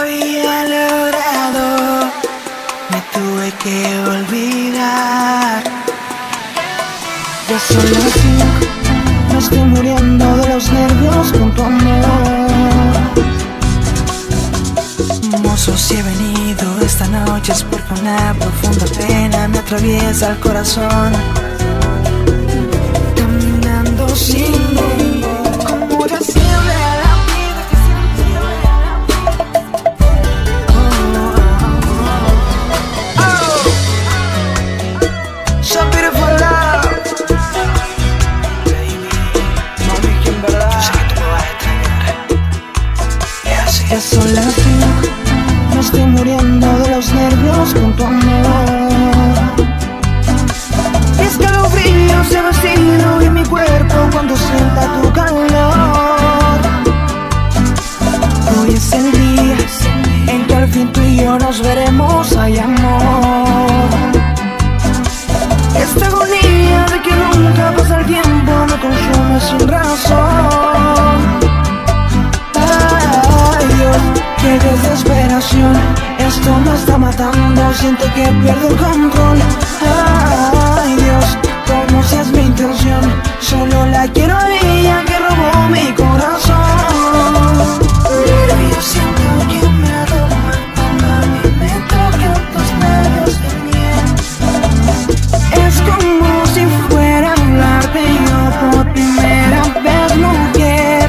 había logrado, me tuve que olvidar. Ya son las 5, me estoy muriendo de los nervios con tu amor. Mozo, si he venido esta noche es porque una profunda pena me atraviesa el corazón. Caminando sin rumbo, como yo siempre a la vida que siempre a la vida. So beautiful love, baby. Mami, que en verdad yo sé que tú me vas a extrañar. Es así. Ya son las 5, me estoy muriendo de los nervios con tu amor. Escalofríos se vacío en mi cuerpo cuando sienta tu calor. Hoy es el día en que al fin tú y yo nos veremos, hay amor. Esta agonía de que nunca pasa el tiempo me consume sin razón. Ay Dios, qué desesperación, esto me está matando, siento que pierdo el control. Ay Dios, como si es mi intención, solo la quiero a ella que robó mi corazón. Pero yo siento que me aroma cuando a mí me tocan tus labios de miel. Es como si fuera a hablarte yo por primera vez, mujer.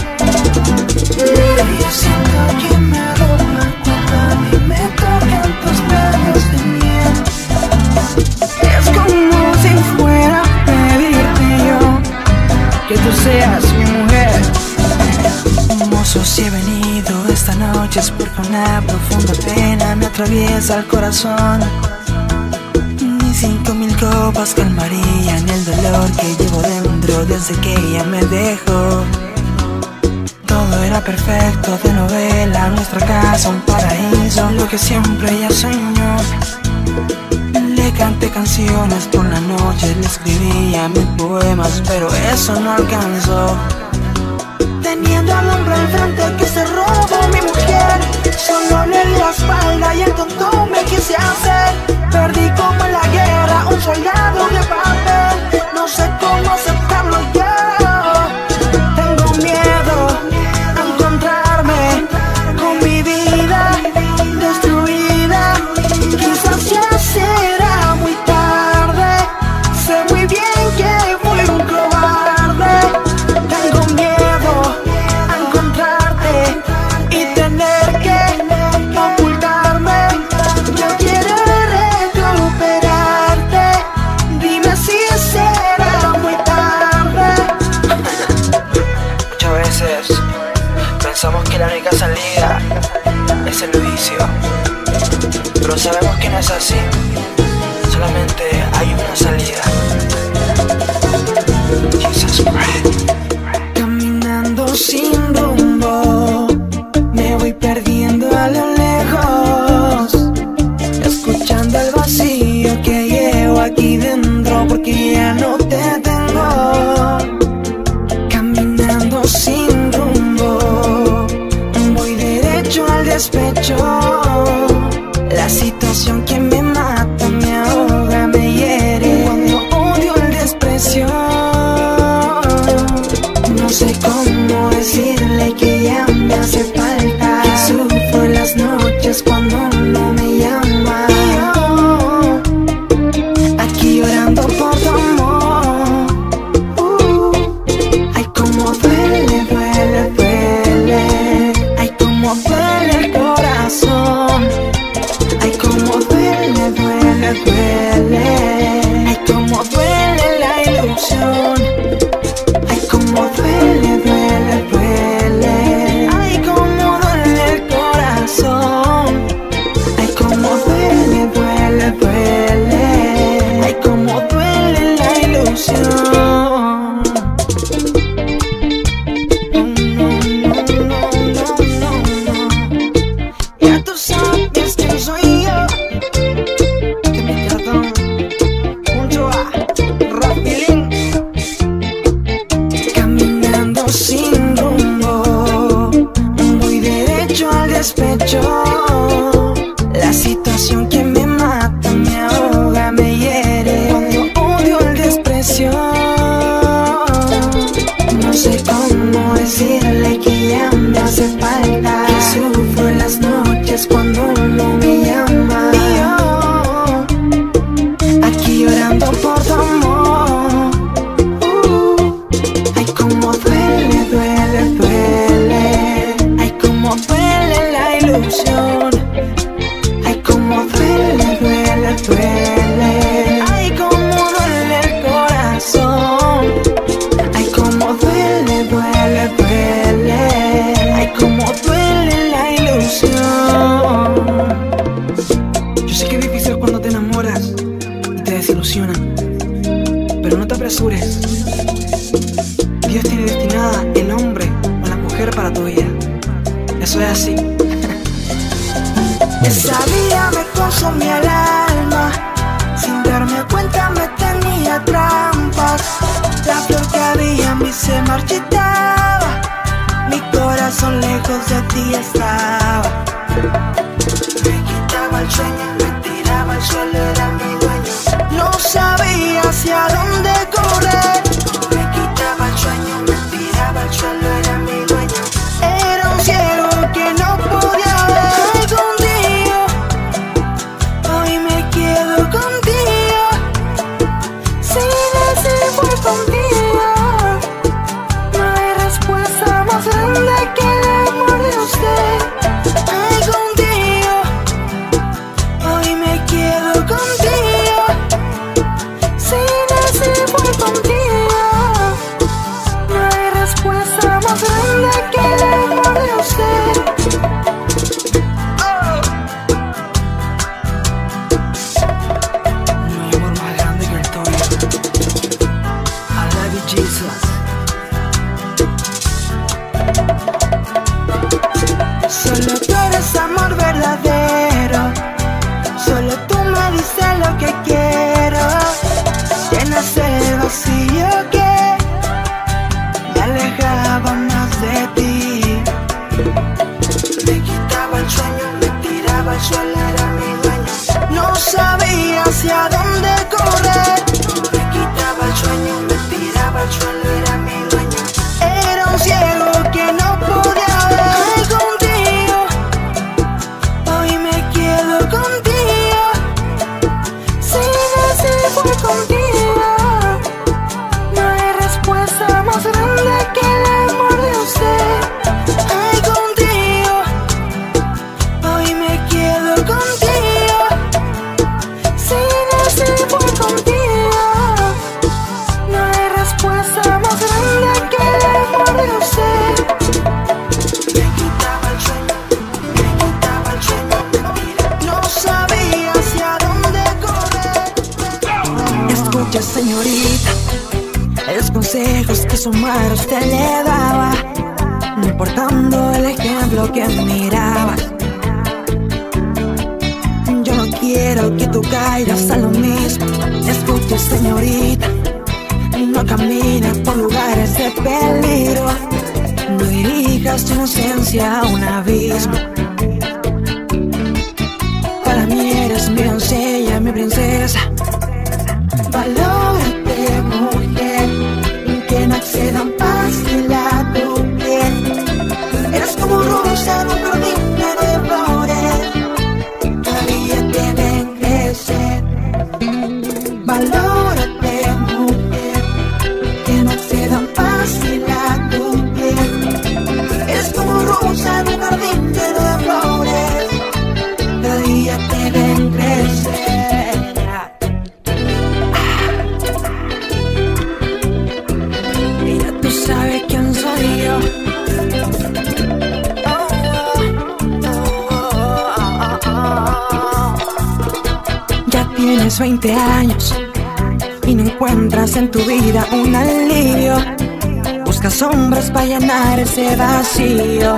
Pero yo siento que me aroma cuando a mí me tocan tus labios de miel. Es como si fuera a pedirte yo que tú seas mi mujer. Mozo, si he venido esta noche es porque una profunda pena me atraviesa el corazón. Ni 5000 copas calmarían el dolor que llevo dentro desde que ella me dejó. Todo era perfecto de novela, nuestra casa un paraíso, lo que siempre ella soñó. Le canté canciones por la noche, le escribía 1000 poemas, pero eso no alcanzó. Teniendo al hombre enfrente que se robó mi mujer, solo le di la espalda y el tonto me quise hacer. Perdí como en la guerra un soldado de papel, no sé cómo aceptarlo yo. Tengo miedo a encontrarme con mi vida destruida. Quizás ya será muy tarde, sé muy bien que fui un cobarde. Tengo miedo a encontrarte y tener que ocultarme. Yo quiero recuperarte, dime si será muy tarde. Muchas veces pensamos que la única salida es el vicio, pero sabemos que no es así, solamente hay una salida. Jesus Christ. Caminando sin rumbo, me voy perdiendo a lo lejos, escuchando el vacío que llevo aquí dentro porque ya no te tengo. Caminando sin rumbo, voy derecho al despecho. La situación que me mata, me ahoga, me hiere. Cuando odio el desprecio, no sé cómo decirle que ya me hace falta. Que sufro en las noches cuando no me llama. Yo, aquí llorando por tu amor. Ay, como duele, duele, duele. Ay, como duele el corazón. Ay, como duele, duele, duele. Ay, como duele la ilusión. Ay, como duele, duele, duele. Ay, como duele el corazón. Ay, como duele, duele, duele. Ay, como duele la ilusión. Ya tú sabes quién soy yo. Que mi perdón junto a Rapilín. decirle que ya me hace falta, que sufro en las noches cuando no me llama. Y yo aquí llorando por tu amor. Ay, como duele, duele, duele. Ay, como duele la ilusión. Ay, como duele, duele, duele. Ay, como duele el corazón. Ay, como duele, duele, duele. Ay, como duele la ilusión. Yo sé que es difícil cuando te enamoras y te desilusionan, pero no te apresures. Dios tiene destinada el hombre o la mujer para tu vida. Eso es así. Esa vida me consumía el alma, sin darme cuenta me tenía trampas. La flor que había en mí se marchitaba, mi corazón lejos de ti estaba. Me quitaba el sueño, me tiraba al suelo, era mi dueño. No sabía hacia dónde correr. Me quitaba el sueño, me tiraba al suelo, era mi dueño. Era un cielo que no podía ver. Hoy me quedo contigo, si nací fue contigo. No hay respuesta más grande que el amor de usted. Ay, contigo, hoy me quedo contigo, si nací fue contigo. No hay respuesta más grande que el amor de usted. Solo tú eres amor verdadero, solo tú me dices lo que quiero. Llenas el vacío que me alejaba más de ti. Me quitaba el sueño, me tiraba al suelo, era mi dueño. No sabía hacia dónde correr. Me quitaba el sueño, me tiraba al suelo, era mi dueño. Era un ciego que no podía ver. Ay, contigo, hoy me quedo contigo, si nací fue contigo. No hay respuesta más grande que el amor de usted. Ay, contigo, hoy me quedo contigo, si nací fue contigo. No hay respuesta más grande que el amor de usted. Me quitaba el sueño, me quitaba el sueño, mentira. No sabía hacia dónde correr. Escucha, señorita, los consejos que su madre usted le daba, no importando el ejemplo que mirabas. Yo no quiero que tú caigas a lo mismo. Escucha, señorita, no camines por lugares de peligro. No dirijas tu inocencia a un abismo. Para mí eres mi doncella, mi princesa. Valórate, mujer, que no accedan fácil a tu piel. Eres como rosa en un jardín lleno de flores, todavía deben crecer. Valórate, mujer, que no accedan fácil a tu piel. Eres como rosa en un jardín lleno de flores, todavía deben crecer. ¿Sabe quién soy yo? Ya tienes 20 años y no encuentras en tu vida un alivio. Buscas hombres para llenar ese vacío.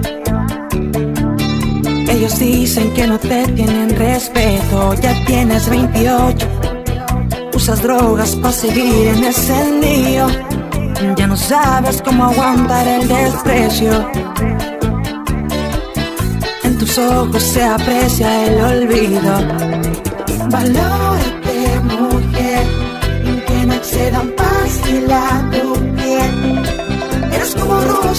Ellos dicen que no te tienen respeto. Ya tienes 28, usas drogas para seguir en ese lío. Ya no sabes cómo aguantar el desprecio. En tus ojos se aprecia el olvido. Valórate, mujer, que no accedan fácil a tu piel. Eres como rosa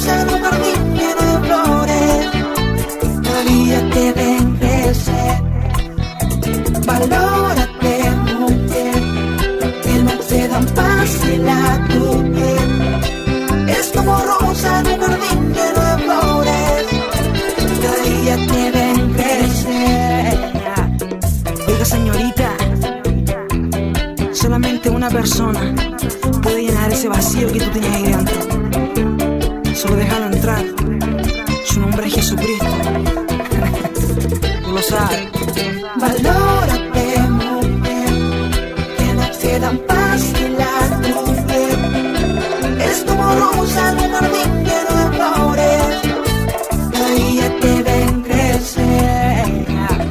paz y la tu piel es como rosa en un jardín lleno de flores, cada día te ven crecer. Oiga, señorita, solamente una persona puede llenar ese vacío que tú tienes ahí dentro. Solo déjalo entrar. Su nombre es Jesucristo. Tú lo sabes. Valórate, mujer, que no te dan paz y la tu piel es como rosa en un jardín lleno de flores, cada día te ven crecer.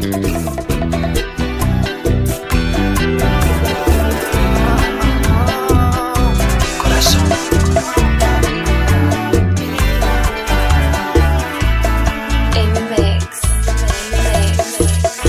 Corazón. In the mix.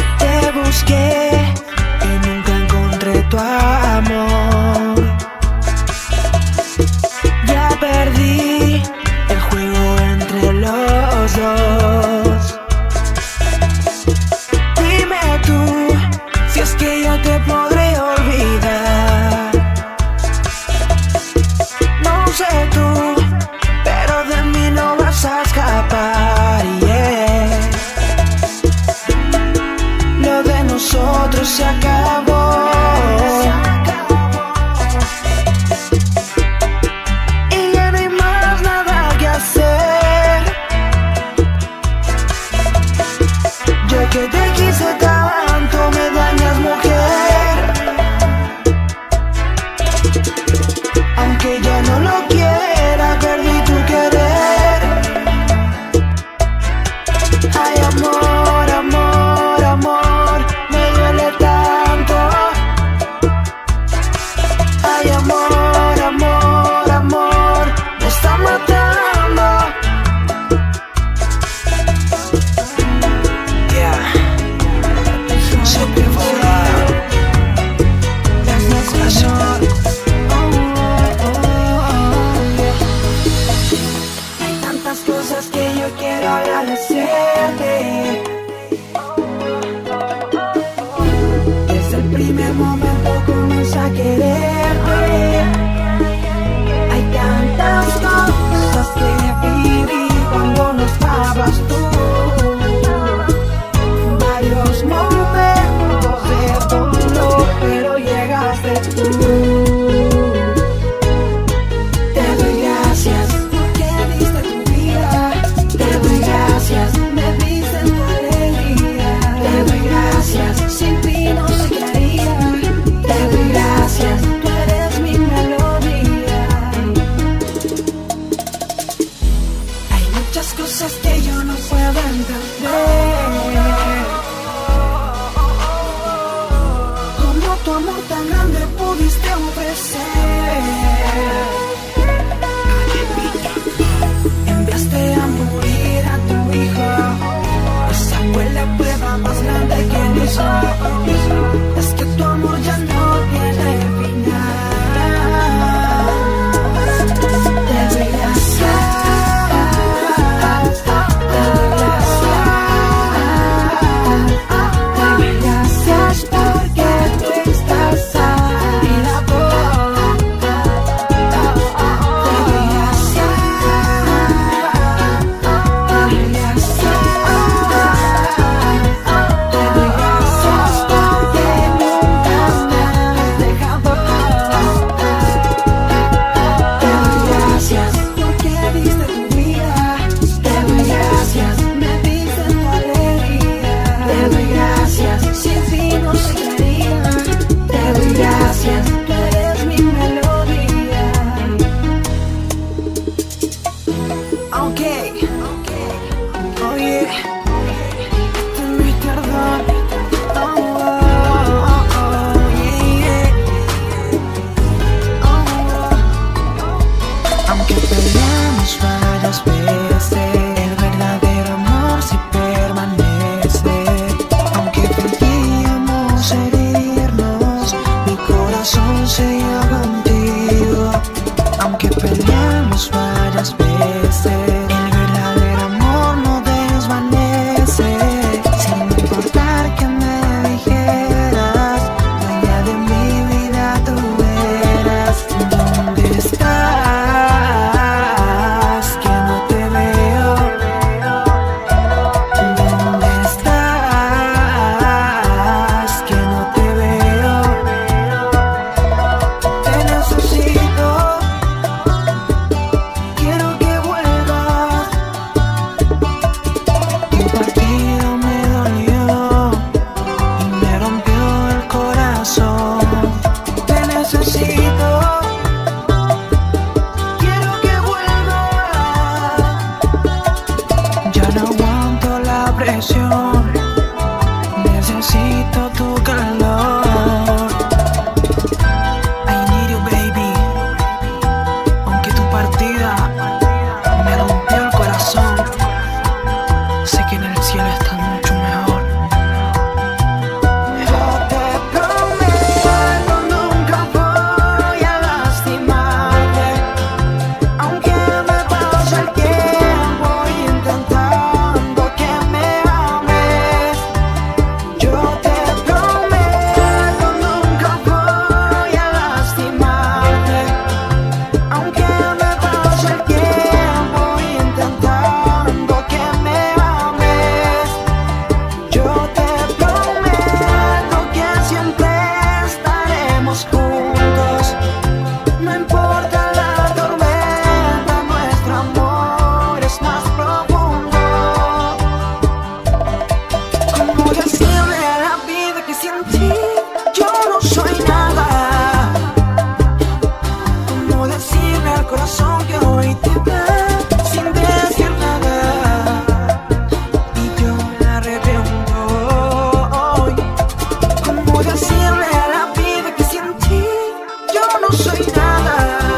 no soy nada.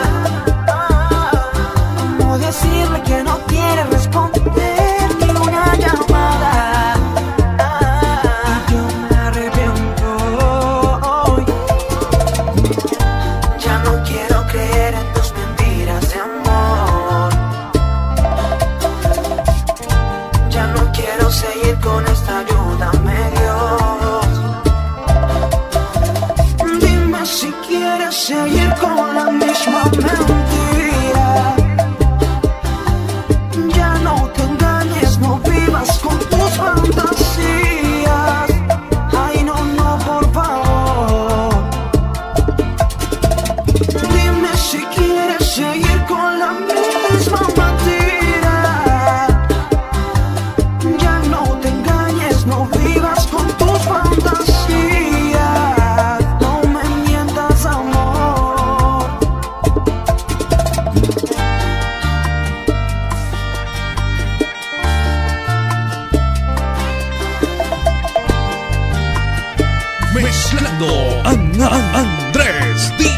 ¿Cómo decirle que no quiere responder ni una llamada? Y yo me arrepiento hoy. Ya no quiero creer en tus mentiras de amor. Ya no quiero seguir con esta ayuda. Si quieres seguir con la misma mentira, ya no te engañes, no vivas con tus fantasías. Ay, no, no, por favor. Dime si quieres seguir con la misma mentira. Ya no te engañes, no vivas con tus fantasías. Mezclando Andrés Díaz.